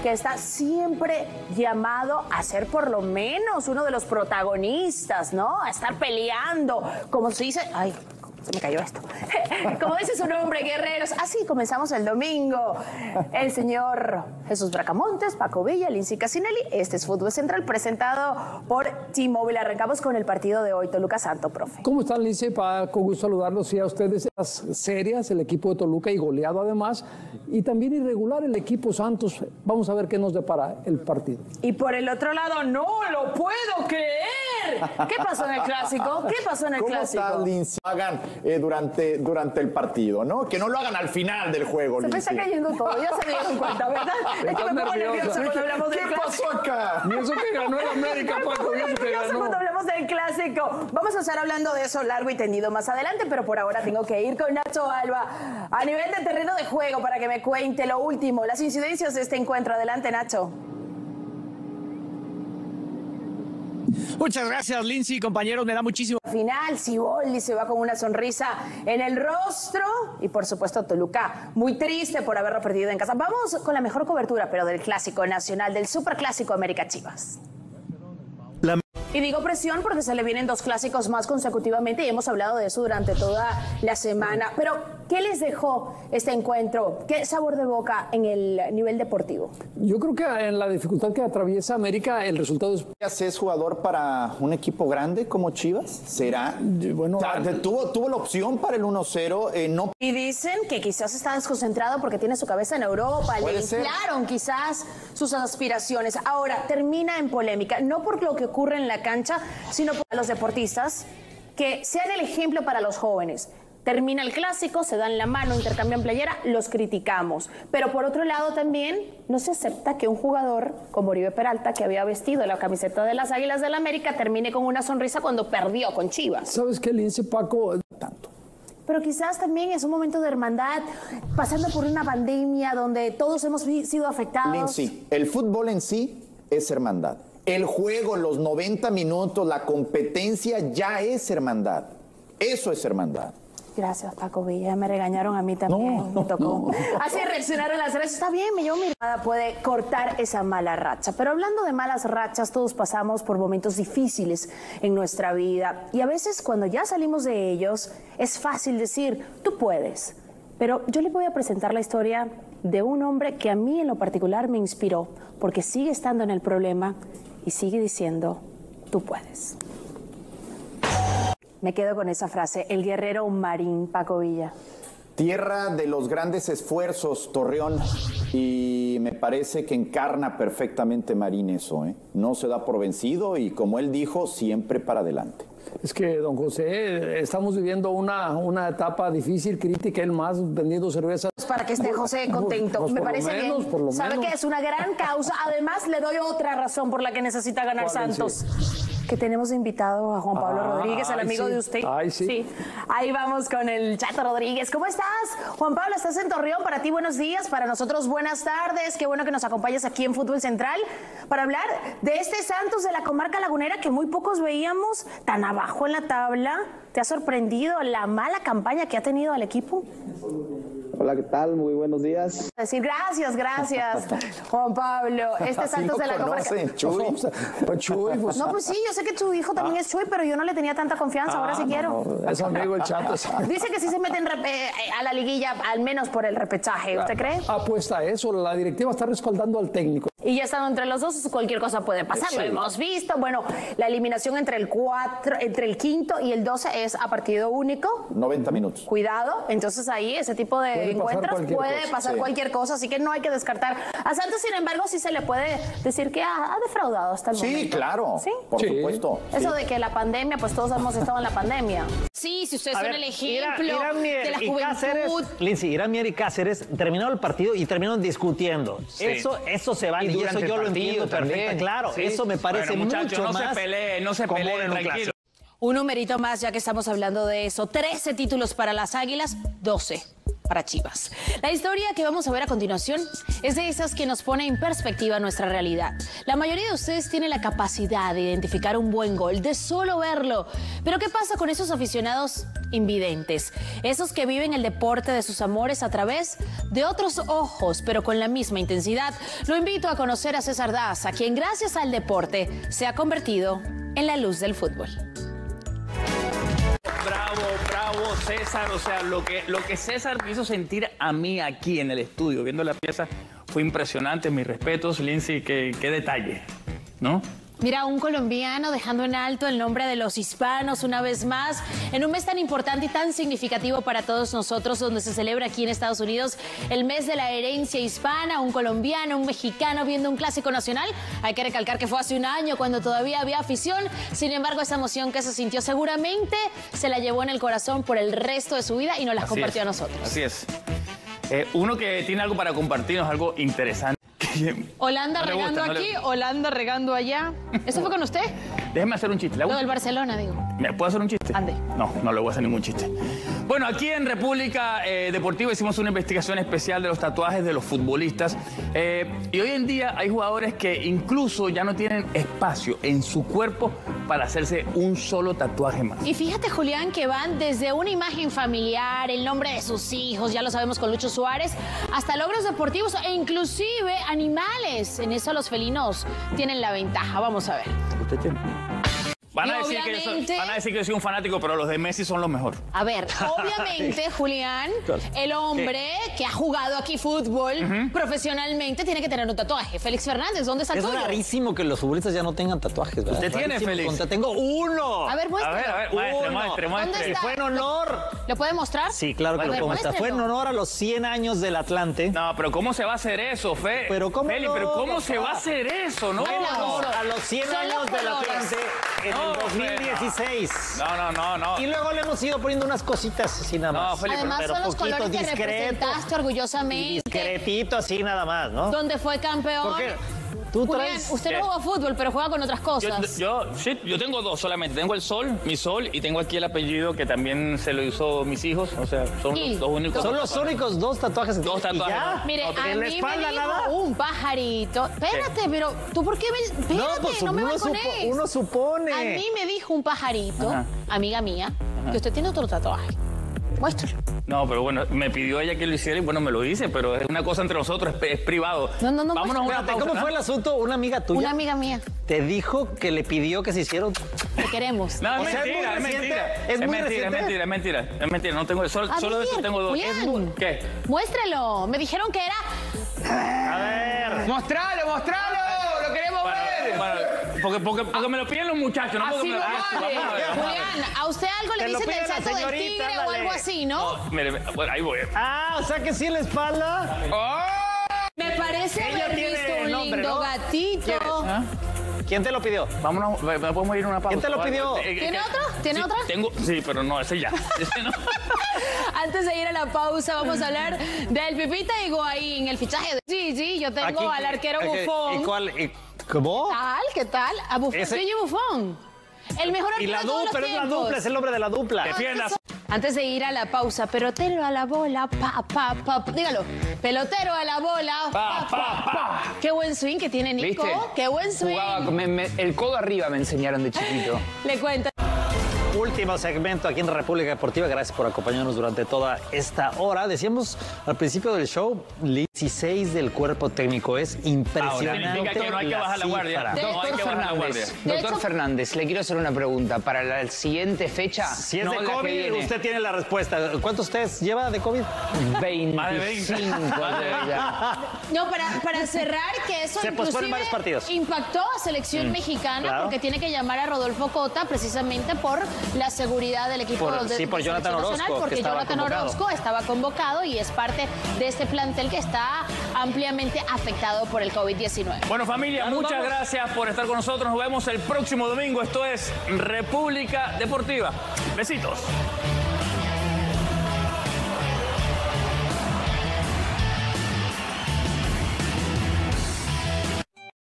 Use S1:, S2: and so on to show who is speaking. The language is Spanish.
S1: que está siempre llamado a ser por lo menos uno de los protagonistas, ¿no? A estar peleando, como se dice... Ay, se me cayó esto. Como dice su nombre, guerreros. Así comenzamos el domingo. El señor Jesús Bracamontes, Paco Villa, Lindsay Casinelli. Este es Fútbol Central, presentado por T-Mobile. Arrancamos con el partido de hoy, Toluca Santos, profe.
S2: ¿Cómo están, Lindsay? Paco, gusto saludarlos y a ustedes. Las serias, el equipo de Toluca y goleado además. Y también irregular el equipo Santos. Vamos a ver qué nos depara el partido.
S1: Y por el otro lado, no lo puedo creer. ¿Qué pasó en el Clásico? ¿Qué pasó en el Clásico?
S3: ¿Cómo está, Lindsay? Hagan durante el partido, ¿no? Que no lo hagan al final del juego,
S1: Se me está cayendo todo, ya se dieron cuenta, ¿verdad? Es que me pongo nervioso cuando hablamos del Clásico.
S3: ¿Qué pasó acá?
S2: Y eso que ganó el América, Paco. Y eso que ganó.
S1: Cuando hablamos del Clásico. Vamos a estar hablando de eso largo y tendido más adelante, pero por ahora tengo que ir con Nacho Alba a nivel de terreno de juego para que me cuente lo último, las incidencias de este encuentro. Adelante, Nacho.
S4: Muchas gracias, Lindsay, compañeros, me da muchísimo.
S1: Final, Siboldi se va con una sonrisa en el rostro y por supuesto Toluca muy triste por haberlo perdido en casa. Vamos con la mejor cobertura, pero del Clásico Nacional, del Superclásico América Chivas. Y digo presión porque se le vienen dos clásicos más consecutivamente y hemos hablado de eso durante toda la semana. Pero, ¿qué les dejó este encuentro? ¿Qué sabor de boca en el nivel deportivo?
S2: Yo creo que en la dificultad que atraviesa América, el resultado es...
S3: ¿Es jugador para un equipo grande como Chivas? ¿Será?
S2: Bueno,
S3: o sea, tuvo la opción para el 1-0, no...
S1: Y dicen que quizás está desconcentrado porque tiene su cabeza en Europa, le inflaron quizás sus aspiraciones. Ahora, termina en polémica, no por lo que ocurre en la cancha, sino por los deportistas, que sean el ejemplo para los jóvenes. Termina el Clásico, se dan la mano, intercambian playera, los criticamos. Pero por otro lado también no se acepta que un jugador como Oribe Peralta, que había vestido la camiseta de las Águilas del América, termine con una sonrisa cuando perdió con Chivas.
S2: ¿Sabes qué, Lindsay, Paco?
S3: Tanto.
S1: Pero quizás también es un momento de hermandad, pasando por una pandemia donde todos hemos sido afectados.
S3: Lindsay, el fútbol en sí es hermandad. El juego, los 90 minutos, la competencia ya es hermandad. Eso es hermandad.
S1: Gracias, Paco Villa. Me regañaron a mí también. Me tocó. Así reaccionaron las redes. Está bien, yo mirada puede cortar esa mala racha. Pero hablando de malas rachas, todos pasamos por momentos difíciles en nuestra vida. Y a veces cuando ya salimos de ellos, es fácil decir, tú puedes. Pero yo les voy a presentar la historia de un hombre que a mí en lo particular me inspiró, porque sigue estando en el problema y sigue diciendo, tú puedes. Me quedo con esa frase, el guerrero Marín, Paco Villa.
S3: Tierra de los grandes esfuerzos, Torreón, y me parece que encarna perfectamente Marín eso, ¿eh? No se da por vencido y, como él dijo, siempre para adelante.
S2: Es que, don José, estamos viviendo una etapa difícil, crítica, él más vendiendo cerveza.
S1: Para que esté José contento, me parece bien. Sabe que es una gran causa. Además, le doy otra razón por la que necesita ganar Santos. Que tenemos invitado a Juan Pablo Rodríguez, el amigo de usted.
S2: Ay, sí.
S1: Ahí vamos con el Chato Rodríguez. ¿Cómo estás? Juan Pablo, estás en Torreón. Para ti, buenos días. Para nosotros, buenas tardes. Qué bueno que nos acompañes aquí en Fútbol Central para hablar de este Santos de la comarca lagunera que muy pocos veíamos tan abajo en la tabla. ¿Te ha sorprendido la mala campaña que ha tenido el equipo?
S5: Hola, ¿qué tal? Muy buenos días.
S1: Decir gracias, Juan Pablo. Este Santos de la comarca.
S3: Chuy.
S1: No, pues sí, yo sé que tu hijo también es Chuy, pero yo no le tenía tanta confianza, ahora sí quiero.
S2: No, es amigo el Chato.
S1: Dice que sí se meten a la liguilla, al menos por el repechaje. ¿Usted cree?
S2: Apuesta a eso, la directiva está respaldando al técnico.
S1: Y ya estando entre los dos, cualquier cosa puede pasar, sí. Lo hemos visto. Bueno, la eliminación entre el quinto y el 12 es a partido único.
S3: 90 minutos.
S1: Cuidado, entonces ahí ese tipo de encuentros puede pasar cualquier cosa, así que no hay que descartar. A Santos, sin embargo, sí se le puede decir que ha defraudado hasta el momento.
S3: Sí, claro.
S1: ¿Sí?
S3: Por supuesto.
S1: Eso de que la pandemia, pues todos hemos estado en la pandemia. Sí, si ustedes son el ejemplo de la juventud.
S6: Lindsay, Irán Mier y Cáceres terminaron el partido y terminaron discutiendo. Sí. Eso se vale y eso yo lo entiendo perfectamente. Claro, sí. Eso me parece mucho más.
S4: No se peleen, tranquilo.
S1: Un numerito más, ya que estamos hablando de eso. 13 títulos para las Águilas, 12 para Chivas. La historia que vamos a ver a continuación es de esas que nos pone en perspectiva nuestra realidad. La mayoría de ustedes tiene la capacidad de identificar un buen gol, de solo verlo. Pero ¿qué pasa con esos aficionados invidentes? Esos que viven el deporte de sus amores a través de otros ojos, pero con la misma intensidad. Lo invito a conocer a César Daza, quien gracias al deporte se ha convertido en la luz del fútbol.
S4: Bravo, César. O sea, lo que César me hizo sentir a mí aquí en el estudio, viendo la pieza, fue impresionante. Mis respetos, Lindsay, qué detalle, ¿no?
S1: Mira, un colombiano dejando en alto el nombre de los hispanos una vez más, en un mes tan importante y tan significativo para todos nosotros, donde se celebra aquí en Estados Unidos el mes de la herencia hispana. Un colombiano, un mexicano viendo un clásico nacional. Hay que recalcar que fue hace un año cuando todavía había afición. Sin embargo, esa emoción que se sintió seguramente se la llevó en el corazón por el resto de su vida y nos las compartió a nosotros.
S4: Así es. Uno que tiene algo para compartirnos, algo interesante.
S1: Holanda regando aquí, Holanda regando allá. ¿Eso fue con usted?
S4: Déjeme hacer un chiste.
S1: Lo del Barcelona, digo.
S4: ¿Me puedo hacer un chiste?
S1: Ande.
S4: No le voy a hacer ningún chiste. Bueno, aquí en República Deportiva hicimos una investigación especial de los tatuajes de los futbolistas. Y hoy en día hay jugadores que incluso ya no tienen espacio en su cuerpo para hacerse un solo tatuaje más.
S1: Y fíjate, Julián, que van desde una imagen familiar, el nombre de sus hijos, ya lo sabemos con Lucho Suárez, hasta logros deportivos e inclusive animales. En eso los felinos tienen la ventaja. Vamos a ver.
S4: ¿Usted tiene? Van a decir que yo soy un fanático, pero los de Messi son los mejores.
S1: A ver, obviamente, Julián, el hombre que ha jugado aquí fútbol profesionalmente tiene que tener un tatuaje. Félix Fernández, ¿dónde está el tuyo?
S6: Es rarísimo que los futbolistas ya no tengan tatuajes, ¿verdad?
S4: ¿Usted tiene, Félix?
S6: Tengo uno.
S1: A ver, muéstralo.
S4: A ver, muestre.
S1: ¿Dónde
S6: Y
S1: está?
S6: fue en honor.
S1: ¿Lo puede mostrar?
S6: Sí, claro que lo puedo mostrar. Fue en honor a los 100 años del Atlante.
S4: No, pero ¿cómo se va a hacer eso, Félix?
S6: Pero ¿cómo
S4: Félix,
S6: no,
S4: pero ¿cómo
S6: papá?
S4: se va a hacer eso? No.
S6: Fue en honor a los 100
S1: Son
S6: años
S1: los
S6: del
S1: colores.
S6: Atlante en el 2016.
S4: No.
S6: Y luego le hemos ido poniendo unas cositas así nada más.
S4: No, Felipe,
S1: Además,
S6: pero
S1: son los
S6: poquito
S1: colores que
S6: discreto.
S1: representaste orgullosamente.
S6: Discretito así nada más, ¿no?
S1: Donde fue campeón.
S6: ¿Por qué? Tú
S1: Julián,
S6: traes...
S1: usted no juega fútbol, pero juega con otras cosas.
S4: Yo tengo dos solamente. Tengo el sol, mi sol, y tengo aquí el apellido que también se lo hizo mis hijos. O sea, son los únicos.
S6: Son los únicos dos tatuajes.
S4: Dos tatuajes.
S6: ¿Y ya?
S1: Mire,
S4: No,
S1: a
S6: ¿en la
S1: mí
S6: espalda
S1: me dijo
S6: nada?
S1: un pajarito. Espérate, pero ¿tú por qué me...? Espérate,
S6: pues
S1: no me balcones.
S6: uno supone.
S1: A mí me dijo un pajarito,
S4: Ajá.
S1: amiga mía, que usted tiene otro tatuaje. Muéstralo.
S4: No, pero bueno, me pidió ella que lo hiciera y bueno, me lo hice, pero es una cosa entre nosotros, es privado.
S1: No,
S4: Vámonos a una
S6: Espérate,
S4: pausa,
S6: ¿cómo fue el asunto? Una amiga tuya
S1: Una amiga mía.
S6: te dijo que le pidió que se hiciera un...
S1: Te queremos.
S4: No,
S6: O
S4: es
S6: sea, ¿es muy
S4: mentira, es
S6: reciente?
S4: mentira.
S6: ¿Es muy
S4: mentira,
S6: reciente?
S4: es mentira. No tengo, solo de esto tengo dos.
S1: Julián,
S4: ¿Qué?
S1: muéstralo. Me dijeron que era...
S6: A ver.
S7: ¡Mostralo! ¡Lo queremos ver!
S4: Bueno, porque me lo piden los muchachos, no porque
S7: Así
S4: me lo
S7: no
S4: piden.
S7: vale.
S4: Vamos a ver.
S1: Julián, a usted algo le
S6: Te lo
S1: dicen del
S6: pide la
S1: salto del
S6: señorita,
S1: tigre o
S6: ándale.
S1: algo así, ¿no?
S4: Mire, bueno, ahí voy.
S6: Ah, o sea que sí en la espalda.
S1: Me parece
S6: Ella
S1: haber
S6: tiene
S1: visto un
S6: nombre,
S1: lindo
S6: ¿no?
S1: gatito.
S6: ¿Quién te lo pidió?
S4: Vámonos, podemos ir a una pausa.
S6: ¿Quién te lo pidió?
S1: ¿Tiene otro? ¿Tiene
S4: sí,
S1: otra?
S4: Sí, pero no, ese ya. Ese no.
S1: Antes de ir a la pausa, vamos a hablar del Pipita Higuaín, el fichaje de Gigi. Yo tengo
S6: Aquí-
S1: al arquero Buffon.
S6: ¿Y cuál? ¿Cómo?
S1: ¿Qué tal? A Buffon.
S6: Ese-
S1: Gigi Buffon. El mejor
S6: Y
S1: arquero
S6: la
S1: de todos
S6: dupla,
S1: los
S6: es la
S1: tiempos.
S6: dupla, es el nombre de la dupla.
S4: Defiendas.
S1: Antes de ir a la pausa, pelotero a la bola, dígalo, pelotero a la bola, Qué buen swing que tiene Nico,
S7: ¿Viste?
S1: qué buen swing.
S7: Jugaba el codo arriba me enseñaron de chiquito.
S1: Le cuento.
S6: Último segmento aquí en República Deportiva. Gracias por acompañarnos durante toda esta hora. Decíamos al principio del show, 16 del cuerpo técnico. Es impresionante.
S4: Significa que no hay que bajar la guardia.
S6: cifra.
S4: No hay que bajar la guardia.
S7: Doctor Fernández, le quiero hacer una pregunta. Para la siguiente fecha,
S6: Si es
S7: no
S6: de
S7: la que
S6: COVID,
S7: viene,
S6: usted tiene la respuesta. ¿Cuántos test lleva de COVID?
S7: 25. ya.
S1: No, para cerrar, que eso
S6: Se posponen varios partidos.
S1: impactó a selección mexicana
S6: claro.
S1: porque tiene que llamar a Rodolfo Cota precisamente por la seguridad del equipo
S6: Por
S1: de
S6: Jonathan
S1: selección
S6: Orozco,
S1: nacional,
S6: que
S1: porque
S6: estaba
S1: Jonathan
S6: convocado.
S1: Orozco estaba convocado y es parte de este plantel que está ampliamente afectado por el COVID-19.
S4: Bueno, familia,
S6: Ya nos
S4: muchas
S6: vamos.
S4: gracias por estar con nosotros. Nos vemos el próximo domingo. Esto es República Deportiva. Besitos.